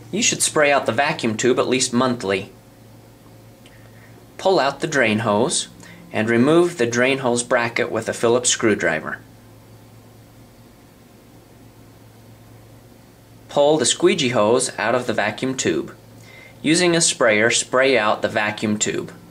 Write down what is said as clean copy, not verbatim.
You should spray out the vacuum tube at least monthly. Pull out the drain hose and remove the drain hose bracket with a Phillips screwdriver. Pull the squeegee hose out of the vacuum tube. Using a sprayer, spray out the vacuum tube.